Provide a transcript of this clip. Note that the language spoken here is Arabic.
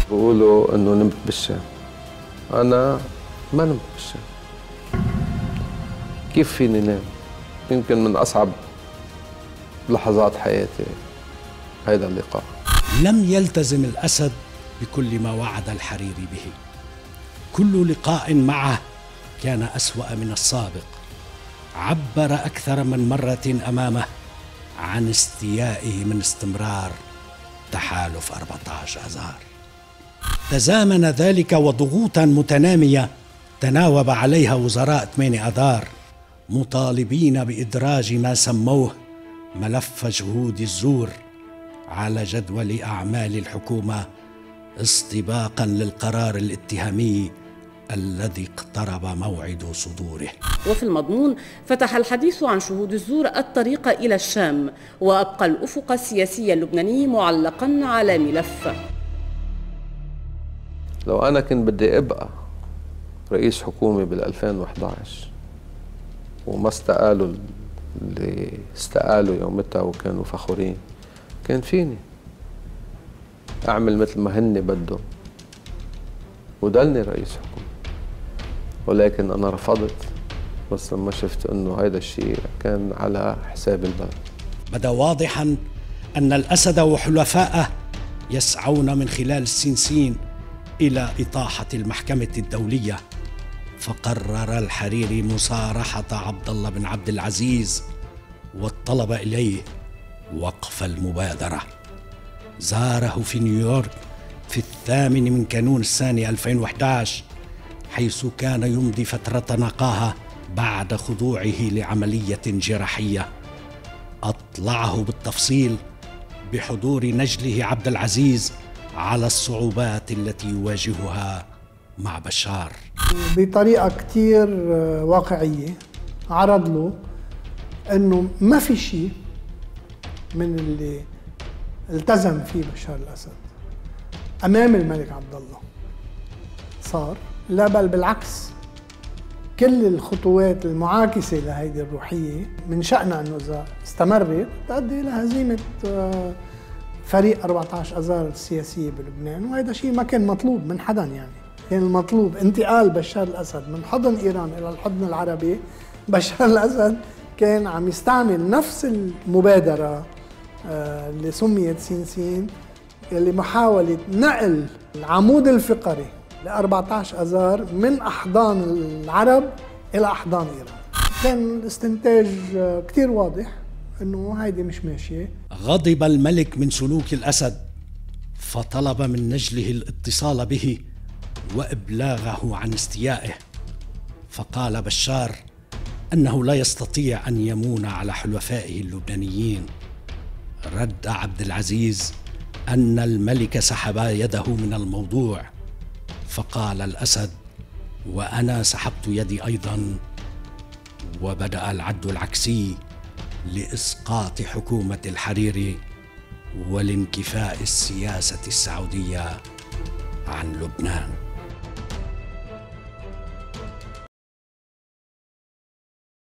بيقولوا انه نمت بالشام. انا ما نمت بالشام. كيف فيني نام؟ يمكن من اصعب لحظات حياتي هيدا اللقاء. لم يلتزم الأسد بكل ما وعد الحريري به. كل لقاء معه كان أسوأ من السابق. عبر أكثر من مرة أمامه عن استيائه من استمرار تحالف 14 آذار. تزامن ذلك وضغوطا متنامية تناوب عليها وزراء 8 آذار مطالبين بإدراج ما سموه ملف جهود الزور على جدول أعمال الحكومة استباقا للقرار الاتهامي الذي اقترب موعد صدوره. وفي المضمون فتح الحديث عن شهود الزور الطريق إلى الشام، وأبقى الأفق السياسي اللبناني معلقا على ملف. لو أنا كنت بدي أبقى رئيس حكومة بال2011 وما استقالوا اللي استقالوا يومتها وكانوا فخورين، كان فيني أعمل مثل ما هن بدهم وضلني رئيس حكومة، ولكن أنا رفضت بس لما شفت أنه هيدا الشيء كان على حساب البلد. بدا واضحا أن الأسد وحلفائه يسعون من خلال السنسين إلى إطاحة المحكمة الدولية، فقرر الحريري مصارحة عبد الله بن عبد العزيز وطلب إليه وقف المبادرة. زاره في نيويورك في 8 من كانون الثاني 2011، حيث كان يمضي فترة نقاهة بعد خضوعه لعملية جراحية. أطلعه بالتفصيل بحضور نجله عبد العزيز على الصعوبات التي يواجهها مع بشار. بطريقة كتير واقعية عرض له أنه ما في شيء من اللي التزم فيه بشار الأسد أمام الملك عبد الله صار، لا بل بالعكس، كل الخطوات المعاكسة لهيدي الروحية من شأنها أنه إذا استمرت تؤدي إلى هزيمة فريق 14 آذار السياسية بلبنان، وهذا شيء ما كان مطلوب من حدا. يعني كان المطلوب انتقال بشار الأسد من حضن إيران إلى الحضن العربي. بشار الأسد كان عم يستعمل نفس المبادرة اللي سميت سين اللي محاولة نقل العمود الفقري ل 14 آذار من أحضان العرب إلى أحضان إيران. كان الاستنتاج كتير واضح أنه هيدي مش ماشية. غضب الملك من سلوك الأسد، فطلب من نجله الاتصال به وإبلاغه عن استيائه، فقال بشار أنه لا يستطيع أن يمون على حلفائه اللبنانيين. رد عبد العزيز أن الملك سحب يده من الموضوع، فقال الأسد: وأنا سحبت يدي أيضا. وبدأ العد العكسي لإسقاط حكومة الحريري والانكفاء السياسة السعودية عن لبنان.